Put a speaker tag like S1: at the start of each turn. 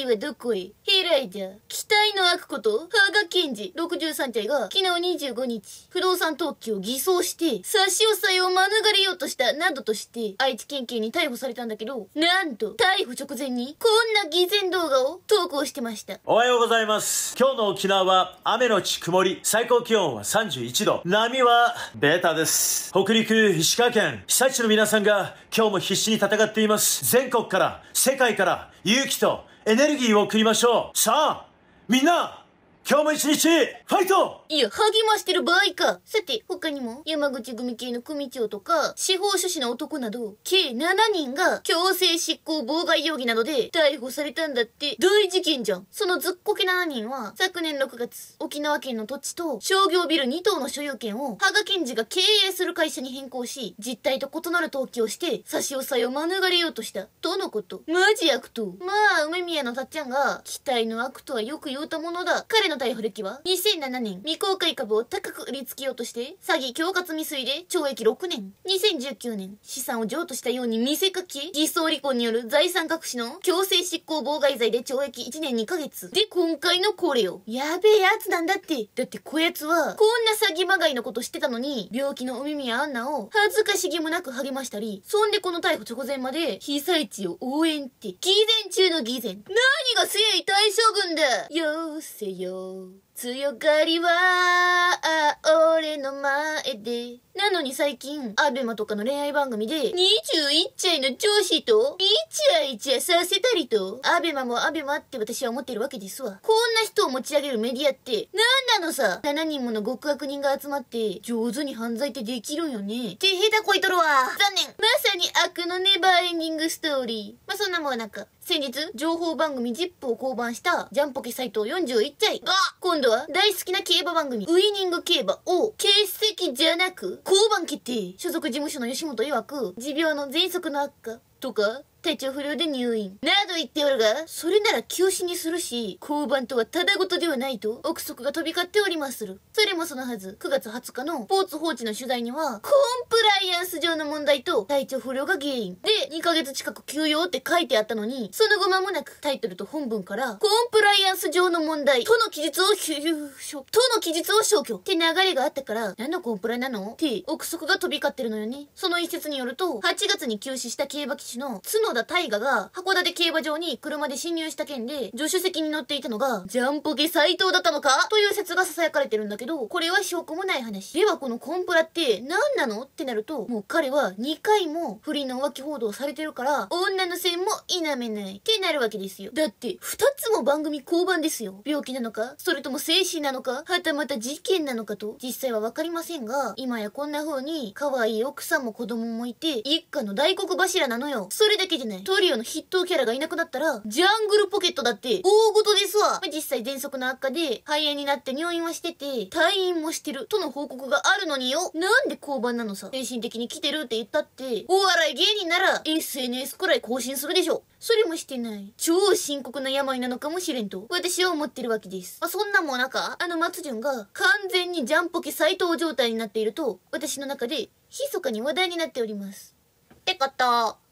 S1: はどこへ？ヘライジャー。期待の悪こと、羽賀健二、63歳が、昨日25日、不動産登記を偽装して、差し押さえを免れようとした、などとして、愛知県警に逮捕されたんだけど、なんと、逮捕直前に、こんな偽善動画を投稿してました。
S2: おはようございます。今日の沖縄は、雨のち曇り、最高気温は31度、波は、ベータです。北陸、石川県、被災地の皆さんが、今日も必死に戦っています。全国から、世界から、勇気と、エネルギーを送りましょう。さあ、みんな、今日も一日、ファイト！
S1: いや、励ましてる場合か。さて、他にも、山口組系の組長とか、司法書士の男など、計7人が、強制執行妨害容疑などで、逮捕されたんだって、大事件じゃん。そのずっこけ7人は、昨年6月、沖縄県の土地と、商業ビル2棟の所有権を、羽賀健二が経営する会社に変更し、実態と異なる登記をして、差し押さえを免れようとした。とのこと。マジ悪党。まあ、梅宮のたっちゃんが、期待の悪とはよく言うたものだ。彼の逮捕歴は、2007年、未公開株を高く売りつけようとして、詐欺恐喝未遂で懲役6年。2019年、資産を譲渡したように見せかけ、偽装離婚による財産隠しの強制執行妨害罪で懲役1年2ヶ月。で、今回のこれよ。やべえやつなんだって。だってこやつは、こんな詐欺まがいのことしてたのに、病気の梅宮アンナを恥ずかしげもなく励ましたり、そんでこの逮捕直前まで、被災地を応援って、偽善中の偽善。何が正義大将軍だよせよ。強がりは、俺の前で。なのに最近、アベマとかの恋愛番組で、21歳の上司と、イチャイチャさせたりと、アベマもアベマって私は思ってるわけですわ。こんな人を持ち上げるメディアって、なんなのさ。7人もの極悪人が集まって、上手に犯罪ってできるんよね。って下手こいとるわ。残念。まさに悪のネバーエンディングストーリー。まあ、そんなもんなんか。先日、情報番組 ZIP を降板した、ジャンポケ斎藤41歳が、今度は大好きな競馬番組、ウイニング競馬を、欠席じゃなく、降板決定。所属事務所の吉本曰く、持病の喘息の悪化、とか、体調不良で入院。など言っておるが、それなら休止にするし、降板とはただごとではないと、憶測が飛び交っておりまする。それもそのはず、9月20日のスポーツ報知の取材には、コンプライアンス上の問題と体調不良が原因。で、2ヶ月近く休養って書いてあったのに、その後間もなくタイトルと本文から、コンプライアンス上の問題との記述を消去って流れがあったから、何のコンプラなのって憶測が飛び交ってるのよね。その一説によると、8月に休止した競馬騎手の角田大河が函館競馬場に車で侵入した件で助手席に乗っていたのがジャンポケ斎藤だったのかという説が囁かれてるんだけど、これは証拠もない話では。このコンプラって何なのってなると、もう彼は2回も不倫の浮気報道されてるから女の線も否めないってなるわけですよ。だって2つも番組降板ですよ。病気なのか、それとも精神なのか、はたまた事件なのかと実際は分かりませんが、今やこんな風に可愛い奥さんも子供もいて一家の大黒柱なのよ。それだけじゃない。トリオの筆頭キャラがいなくなったら、ジャングルポケットだって大事ですわ。実際喘息の悪化で肺炎になって入院はしてて、退院もしてるとの報告があるのによ。なんで降板なのさ。精神的に来てるって言ったって、お笑い芸人なら SNS くらい更新するでしょ。それもしてない。超深刻な病なのかもしれんと、私は思ってるわけです。そんなもん中、松潤が完全にジャンポケ斎藤状態になっていると、私の中で密かに話題になっております。ってこと。